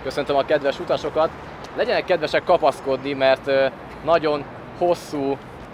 Köszöntöm a kedves utasokat! Legyenek kedvesek kapaszkodni, mert nagyon hosszú,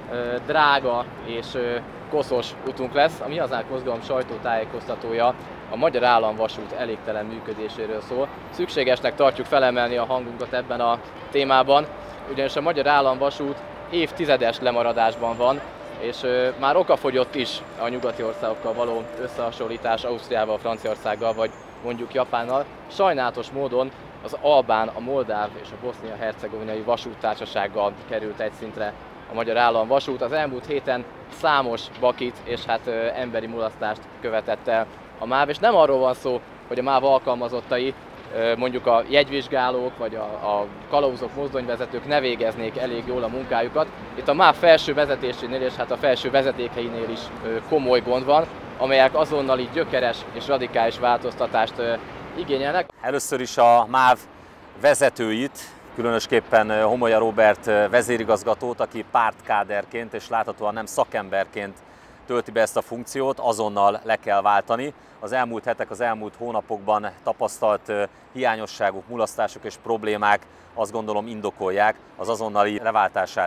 drága és koszos utunk lesz. A Mi Hazánk mozgalom sajtótájékoztatója a Magyar Államvasút elégtelen működéséről szól. Szükségesnek tartjuk felemelni a hangunkat ebben a témában, ugyanis a Magyar Államvasút évtizedes lemaradásban van, és már okafogyott is a nyugati országokkal való összehasonlítás Ausztriával, Franciaországgal vagy mondjuk Japánnal. Sajnálatos módon az albán, a moldáv és a bosznia-hercegovinai vasúttársasággal került egy szintre a Magyar Államvasút. Az elmúlt héten számos bakit és emberi mulasztást követett el a MÁV, és nem arról van szó, hogy a MÁV alkalmazottai, mondjuk a jegyvizsgálók vagy a kalauzok, mozdonyvezetők ne végeznék elég jól a munkájukat. Itt a MÁV felső vezetésénél és a felső vezetékeinél is komoly gond van, amelyek azonnali gyökeres és radikális változtatást igényelnek. Először is a MÁV vezetőit, különösképpen Homolya Róbert vezérigazgatót, aki pártkáderként és láthatóan nem szakemberként tölti be ezt a funkciót, azonnal le kell váltani. Az elmúlt hetek, az elmúlt hónapokban tapasztalt hiányosságok, mulasztások és problémák azt gondolom indokolják az azonnali leváltását.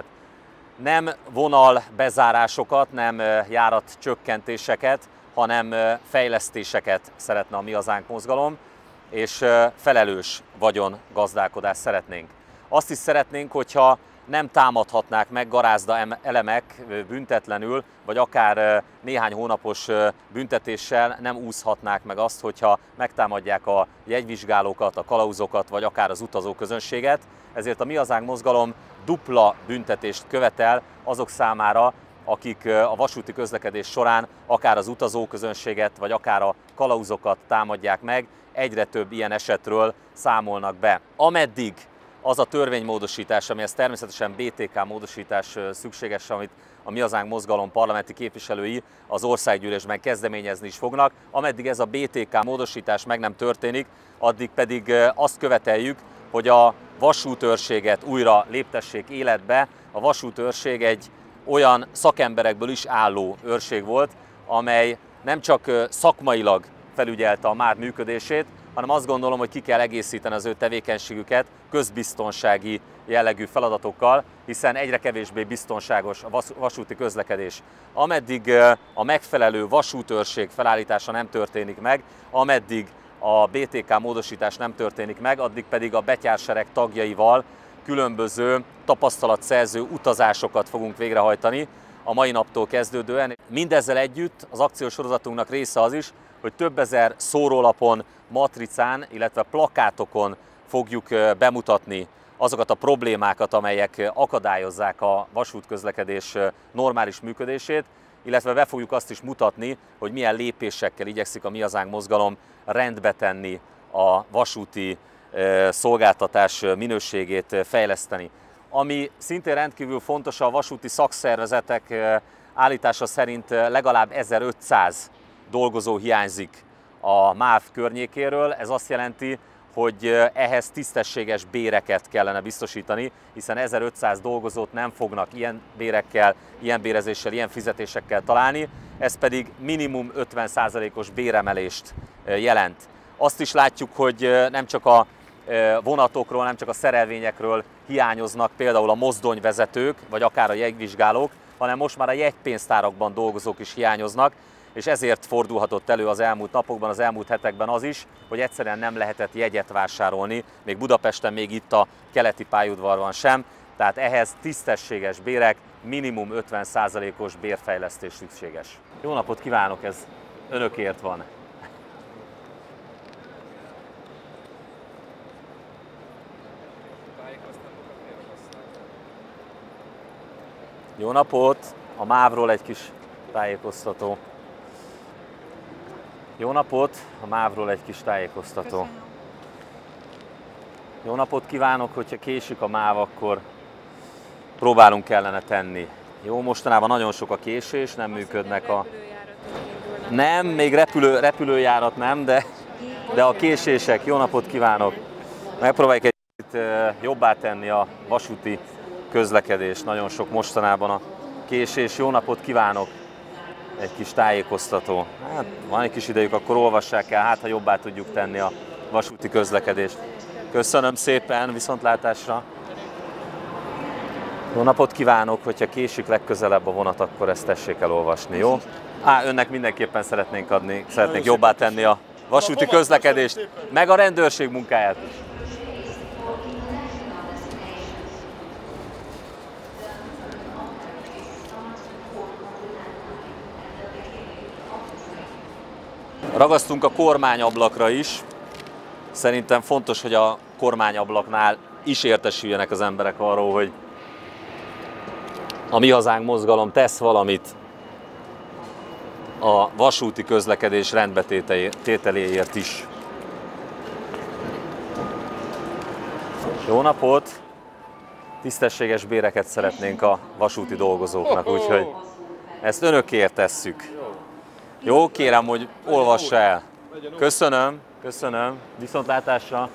Nem vonal bezárásokat, nem járat csökkentéseket, hanem fejlesztéseket szeretne a Mi Hazánk mozgalom, és felelős vagyongazdálkodást szeretnénk. Azt is szeretnénk, hogyha nem támadhatnák meg garázda elemek büntetlenül, vagy akár néhány hónapos büntetéssel nem úszhatnák meg azt, hogyha megtámadják a jegyvizsgálókat, a kalauzokat, vagy akár az utazóközönséget. Ezért a Mi Hazánk mozgalom dupla büntetést követel azok számára, akik a vasúti közlekedés során akár az utazóközönséget, vagy akár a kalauzokat támadják meg. Egyre több ilyen esetről számolnak be. Ameddig az a törvénymódosítás, amihez természetesen BTK módosítás szükséges, amit a Mi Hazánk mozgalom parlamenti képviselői az országgyűlésben kezdeményezni is fognak, ameddig ez a BTK módosítás meg nem történik, addig pedig azt követeljük, hogy a vasútőrséget újra léptessék életbe. A vasútőrség egy olyan szakemberekből is álló őrség volt, amely nem csak szakmailag felügyelte a MÁV működését, hanem azt gondolom, hogy ki kell egészíteni az ő tevékenységüket közbiztonsági jellegű feladatokkal, hiszen egyre kevésbé biztonságos a vasúti közlekedés. Ameddig a megfelelő vasútőrség felállítása nem történik meg, ameddig a BTK módosítás nem történik meg, addig pedig a betyársereg tagjaival különböző tapasztalatszerző utazásokat fogunk végrehajtani a mai naptól kezdődően. Mindezzel együtt az akciósorozatunknak része az is, hogy több ezer szórólapon, matricán, illetve plakátokon fogjuk bemutatni azokat a problémákat, amelyek akadályozzák a vasútközlekedés normális működését, illetve be fogjuk azt is mutatni, hogy milyen lépésekkel igyekszik a Mi Hazánk mozgalom rendbe tenni a vasúti szolgáltatás minőségét fejleszteni. Ami szintén rendkívül fontos, a vasúti szakszervezetek állítása szerint legalább 1500 dolgozó hiányzik a MÁV környékéről. Ez azt jelenti, hogy ehhez tisztességes béreket kellene biztosítani, hiszen 1500 dolgozót nem fognak ilyen bérekkel, ilyen bérezéssel, ilyen fizetésekkel találni, ez pedig minimum 50%-os béremelést jelent. Azt is látjuk, hogy nem csak a vonatokról, nem csak a szerelvényekről hiányoznak például a mozdonyvezetők, vagy akár a jegyvizsgálók, hanem most már a jegypénztárakban dolgozók is hiányoznak, és ezért fordulhatott elő az elmúlt napokban, az elmúlt hetekben az is, hogy egyszerűen nem lehetett jegyet vásárolni, még Budapesten, még itt a keleti pályaudvarban sem, tehát ehhez tisztességes bérek, minimum 50%-os bérfejlesztés szükséges. Jó napot kívánok, ez önökért van. Jó napot! A MÁV-ról egy kis tájékoztató. Jó napot! A MÁV-ról egy kis tájékoztató. Köszönöm. Jó napot kívánok, hogyha késik a MÁV, akkor próbálunk kellene tenni. Jó, mostanában nagyon sok a késés, nem működnek a... Nem, még repülőjárat nem, de a késések. Jó napot kívánok! Megpróbáljuk egy kicsit jobbá tenni a vasúti közlekedést. Nagyon sok mostanában a késés. Jó napot kívánok! Egy kis tájékoztató. Hát, van egy kis idejük, akkor olvassák el, hát ha jobbá tudjuk tenni a vasúti közlekedést. Köszönöm szépen, viszontlátásra. Jó napot kívánok, hogyha késik legközelebb a vonat, akkor ezt tessék elolvasni, jó? Önnek mindenképpen szeretnék jobbá tenni a vasúti közlekedést, meg a rendőrség munkáját is. Ragasztunk a kormányablakra is. Szerintem fontos, hogy a kormányablaknál is értesüljenek az emberek arról, hogy a Mi Hazánk mozgalom tesz valamit a vasúti közlekedés rendbetételéért is. Jó napot! Tisztességes béreket szeretnénk a vasúti dolgozóknak, úgyhogy ezt önökért tesszük. Jó, kérem, hogy olvassa el. Köszönöm, köszönöm. Viszontlátásra.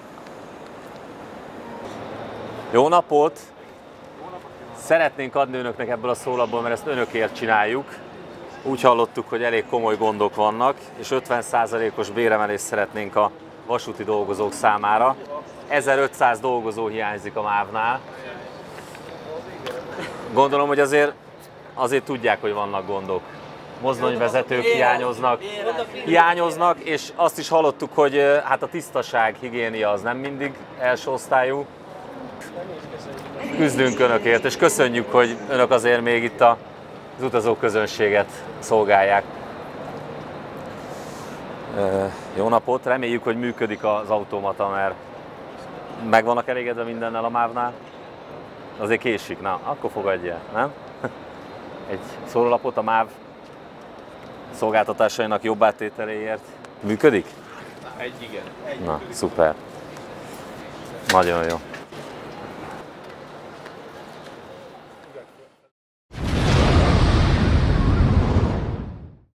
Jó napot! Szeretnénk adni önöknek ebből a szólapból, mert ezt önökért csináljuk. Úgy hallottuk, hogy elég komoly gondok vannak, és 50%-os béremelést szeretnénk a vasúti dolgozók számára. 1500 dolgozó hiányzik a MÁV-nál. Gondolom, hogy azért tudják, hogy vannak gondok. Mozdonyvezetők hiányoznak, és azt is hallottuk, hogy hát a tisztaság, higiénia az nem mindig első osztályú. Küzdünk önökért, és köszönjük, hogy önök azért még itt az utazóközönséget szolgálják. Jó napot, reméljük, hogy működik az automata, mert meg vannak elégedve mindennel a MÁV-nál. Azért késik, na, akkor fogadja, nem? Egy szórólapot a MÁV szolgáltatásainak jobb áttételéért. Működik? Igen. Na, szuper. Nagyon jó.